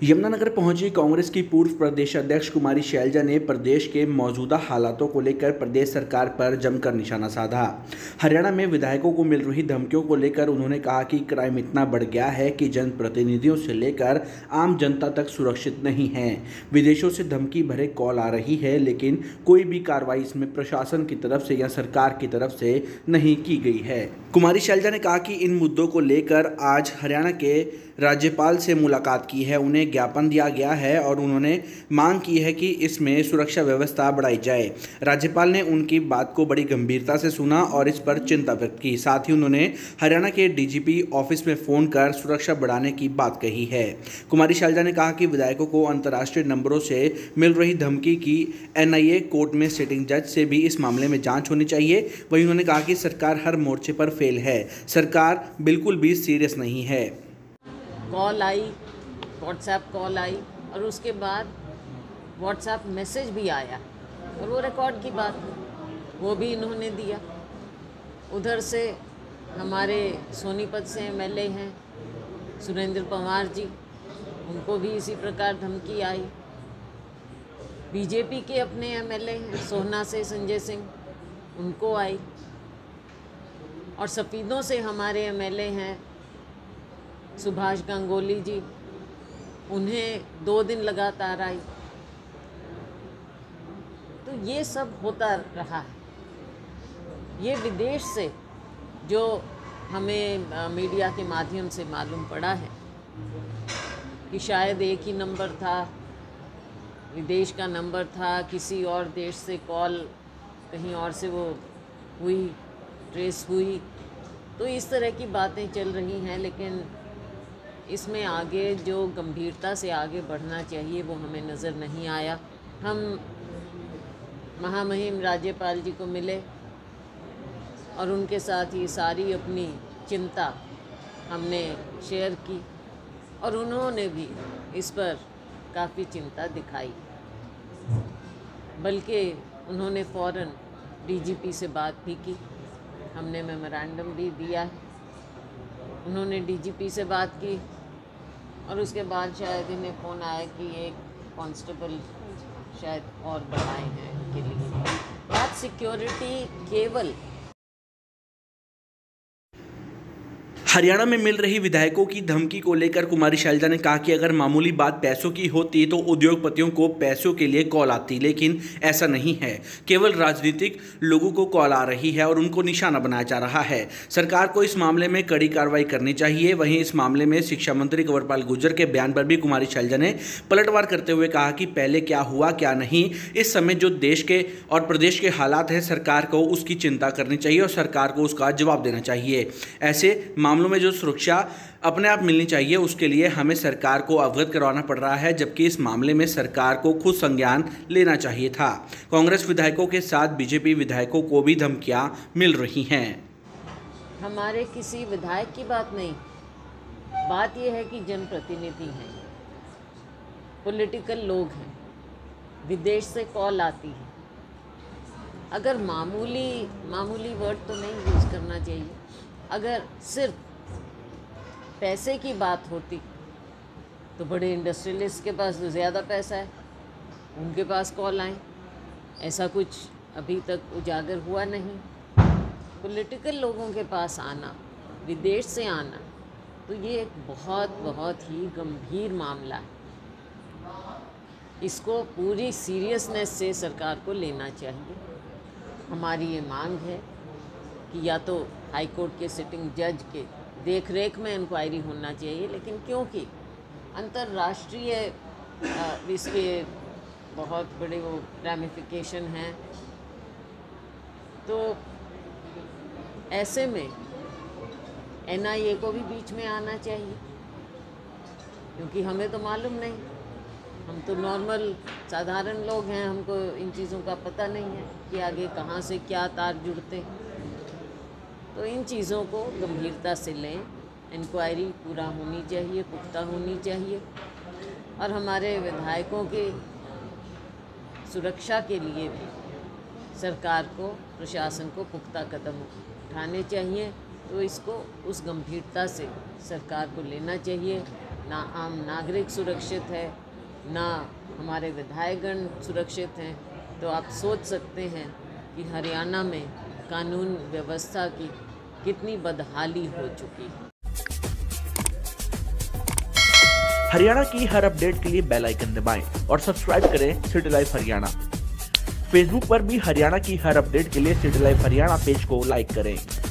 यमुनानगर पहुंची कांग्रेस की पूर्व प्रदेश अध्यक्ष कुमारी शैलजा ने प्रदेश के मौजूदा हालातों को लेकर प्रदेश सरकार पर जमकर निशाना साधा। हरियाणा में विधायकों को मिल रही धमकियों को लेकर उन्होंने कहा कि क्राइम इतना बढ़ गया है कि जनप्रतिनिधियों से लेकर आम जनता तक सुरक्षित नहीं है। विदेशों से धमकी भरे कॉल आ रही है, लेकिन कोई भी कार्रवाई इसमें प्रशासन की तरफ से या सरकार की तरफ से नहीं की गई है। कुमारी शैलजा ने कहा कि इन मुद्दों को लेकर आज हरियाणा के राज्यपाल से मुलाकात की है, उन्हें ज्ञापन दिया गया है और उन्होंने मांग की है कि इसमें सुरक्षा व्यवस्था बढ़ाई जाए। राज्यपाल ने उनकी बात को बड़ी गंभीरता से सुना और इस पर चिंता व्यक्त की। साथ ही उन्होंने हरियाणा के डीजीपी ऑफिस में फ़ोन कर सुरक्षा बढ़ाने की बात कही है। कुमारी शैलजा ने कहा कि विधायकों को अंतर्राष्ट्रीय नंबरों से मिल रही धमकी की एनआईए कोर्ट में सिटिंग जज से भी इस मामले में जाँच होनी चाहिए। वहीं उन्होंने कहा कि सरकार हर मोर्चे पर फेल है, सरकार बिल्कुल भी सीरियस नहीं है। कॉल आई, व्हाट्सएप कॉल आई और उसके बाद व्हाट्सएप मैसेज भी आया और वो रिकॉर्ड की बात वो भी इन्होंने दिया। उधर से हमारे सोनीपत से एमएलए हैं सुरेंद्र पवार जी, उनको भी इसी प्रकार धमकी आई। बीजेपी के अपने एमएलए हैं सोहना से संजय सिंह, उनको आई। और सफीदों से हमारे एमएलए हैं सुभाष गंगोली जी, उन्हें 2 दिन लगातार आई। तो ये सब होता रहा है। ये विदेश से जो हमें मीडिया के माध्यम से मालूम पड़ा है कि शायद एक ही नंबर था, विदेश का नंबर था, किसी और देश से कॉल कहीं और से वो हुई, ट्रेस हुई, तो इस तरह की बातें चल रही हैं। लेकिन इसमें आगे जो गंभीरता से आगे बढ़ना चाहिए वो हमें नज़र नहीं आया। हम महामहिम राज्यपाल जी को मिले और उनके साथ ये सारी अपनी चिंता हमने शेयर की और उन्होंने भी इस पर काफ़ी चिंता दिखाई। बल्कि उन्होंने फ़ौरन डीजीपी से बात भी की, हमने मेमोरेंडम भी दिया है। उन्होंने डीजीपी से बात की और उसके बाद शायद इन्हें फ़ोन आया कि एक कांस्टेबल शायद और बढ़ाए हैं इनके लिए। बात सिक्योरिटी केवल हरियाणा में मिल रही विधायकों की धमकी को लेकर कुमारी शैलजा ने कहा कि अगर मामूली बात पैसों की होती तो उद्योगपतियों को पैसों के लिए कॉल आती, लेकिन ऐसा नहीं है। केवल राजनीतिक लोगों को कॉल आ रही है और उनको निशाना बनाया जा रहा है। सरकार को इस मामले में कड़ी कार्रवाई करनी चाहिए। वहीं इस मामले में शिक्षा मंत्री कंवरपाल गुर्जर के बयान पर भी कुमारी शैलजा ने पलटवार करते हुए कहा कि पहले क्या हुआ क्या नहीं, इस समय जो देश के और प्रदेश के हालात हैं, सरकार को उसकी चिंता करनी चाहिए और सरकार को उसका जवाब देना चाहिए। ऐसे मामलों में जो सुरक्षा अपने आप मिलनी चाहिए उसके लिए हमें सरकार को अवगत करवाना पड़ रहा है, जबकि इस मामले में सरकार को खुद संज्ञान लेना चाहिए था। कांग्रेस विधायकों के साथ बीजेपी विधायकों को भी धमकियां मिल रही हैं। हमारे किसी विधायक की बात नहीं, बात यह है कि जनप्रतिनिधि हैं, पॉलिटिकल लोग हैं, विदेश से कॉल आती है। अगर मामूली वर्ड तो नहीं यूज़ करना चाहिए। अगर सिर्फ पैसे की बात होती तो बड़े इंडस्ट्रियलिस्ट के पास तो ज़्यादा पैसा है, उनके पास कॉल आए। ऐसा कुछ अभी तक उजागर हुआ नहीं। पॉलिटिकल लोगों के पास आना, विदेश से आना, तो ये एक बहुत ही गंभीर मामला है। इसको पूरी सीरियसनेस से सरकार को लेना चाहिए। हमारी ये मांग है कि या तो हाई कोर्ट के सिटिंग जज के देख रेख में इंक्वायरी होना चाहिए, लेकिन क्योंकि अंतर्राष्ट्रीय इसके बहुत बड़े वो रैमिफिकेशन हैं, तो ऐसे में एनआईए को भी बीच में आना चाहिए, क्योंकि हमें तो मालूम नहीं, हम तो नॉर्मल साधारण लोग हैं, हमको इन चीज़ों का पता नहीं है कि आगे कहाँ से क्या तार जुड़ते हैं। तो इन चीज़ों को गंभीरता से लें, इंक्वायरी पूरा होनी चाहिए, पुख्ता होनी चाहिए और हमारे विधायकों की सुरक्षा के लिए भी सरकार को, प्रशासन को पुख्ता कदम उठाने चाहिए। तो इसको उस गंभीरता से सरकार को लेना चाहिए, ना आम नागरिक सुरक्षित है, ना हमारे विधायकगण सुरक्षित हैं, तो आप सोच सकते हैं कि हरियाणा में कानून व्यवस्था की कितनी बदहाली हो चुकी है। हरियाणा की हर अपडेट के लिए बेल आइकन दबाएं और सब्सक्राइब करें सिटी लाइव हरियाणा। फेसबुक पर भी हरियाणा की हर अपडेट के लिए सिटी लाइव हरियाणा पेज को लाइक करें।